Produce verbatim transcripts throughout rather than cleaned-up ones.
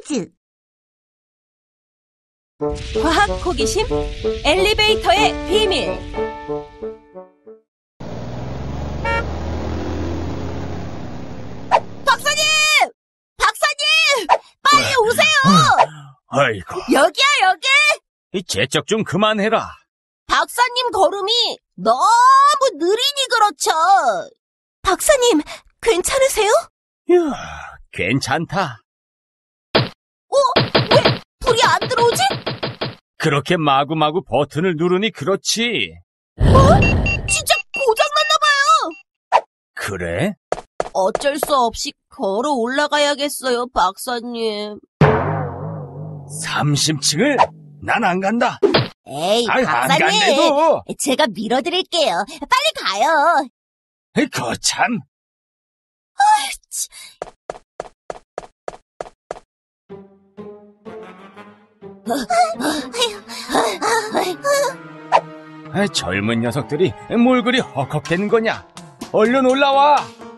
퀴즈. 과학 호기심 엘리베이터의 비밀. 박사님! 박사님! 빨리 오세요! 아이고, 여기야, 여기! 이 재쩍 좀 그만해라. 박사님 걸음이 너무 느리니 그렇죠. 박사님, 괜찮으세요? 휴, 괜찮다. 어? 왜 불이 안 들어오지? 그렇게 마구마구 버튼을 누르니 그렇지. 어? 진짜 고장났나 봐요. 그래? 어쩔 수 없이 걸어 올라가야겠어요, 박사님. 삼십 층을? 난 안 간다. 에이, 아이, 안 박사님. 간대도. 제가 밀어드릴게요. 빨리 가요. 거참. 아, 젊은 녀석들이 뭘 그리 헉헉대는 거냐? 얼른 올라와.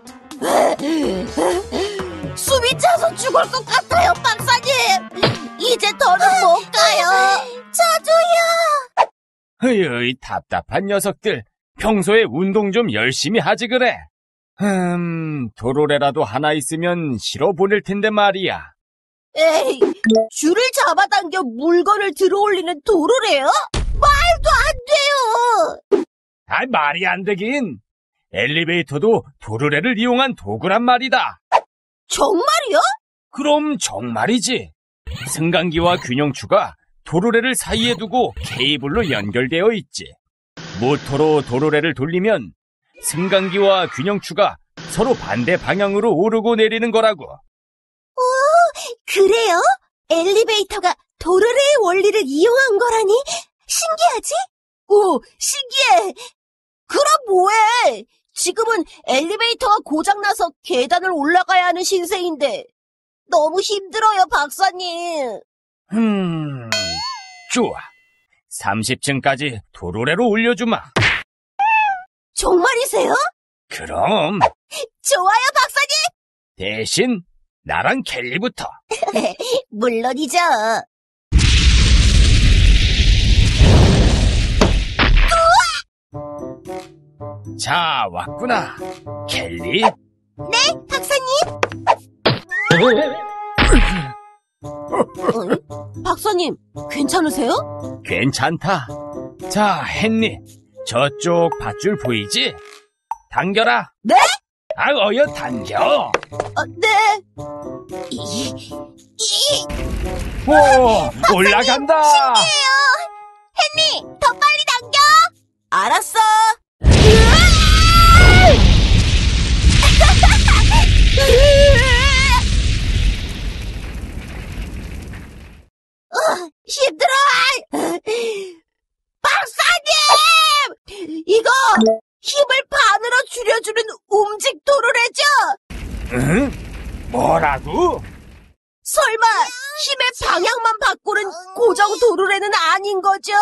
숨이 차서 죽을 것 같아요, 박사님. 이제 더는 못 가요. 저도요. 으이, 답답한 녀석들. 평소에 운동 좀 열심히 하지 그래. 음, 도로래라도 하나 있으면 실어 보낼 텐데 말이야. 에이, 줄을 잡아당겨 물건을 들어올리는 도로래요? 말도 안 돼요. 아, 말이 안 되긴. 엘리베이터도 도르래를 이용한 도구란 말이다. 정말이요? 그럼 정말이지. 승강기와 균형추가 도르래를 사이에 두고 케이블로 연결되어 있지. 모터로 도르래를 돌리면 승강기와 균형추가 서로 반대 방향으로 오르고 내리는 거라고. 그래요? 엘리베이터가 도르래의 원리를 이용한 거라니? 신기하지? 오, 신기해. 그럼 뭐해? 지금은 엘리베이터가 고장나서 계단을 올라가야 하는 신세인데 너무 힘들어요, 박사님. 음, 좋아. 삼십 층까지 도르래로 올려주마. 정말이세요? 그럼 좋아요, 박사님. 대신 나랑 켈리부터. 물론이죠. 자, 왔구나. 켈리. 네, 박사님. 어? 박사님, 괜찮으세요? 괜찮다. 자, 헨리. 저쪽 밧줄 보이지? 당겨라. 네? 아, 어여 당겨. 어, 네. 이, 이. 오, 올라간다. 신기해요. 헨리, 더 빨리 당겨. 알았어. 어, 힘들어. 박사님! 이거 힘을 반으로 줄여주는 움직 도르래죠? 응? 뭐라고? 설마 힘의 방향만 바꾸는 고정 도르래는 아닌 거죠?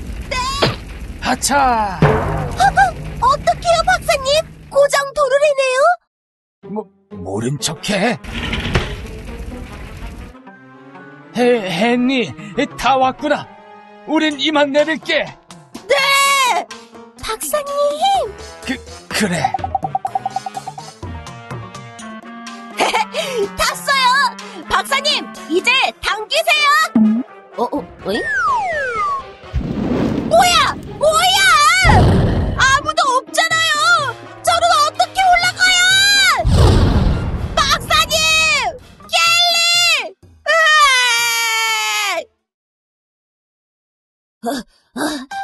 하차. 어, 어떡해요, 박사님? 고정 도르래네요? 뭐, 모른 척해. 해, 헨리, 다 왔구나. 우린 이만 내릴게. 네! 박사님! 그, 그래. 탔어요! 박사님, 이제 당기세요! 어, 어, 어이? 뭐야! 뭐야! 아무도 없잖아요! 저는 어떻게 올라가요! 박사님! 켈리! 으아! 어, 어,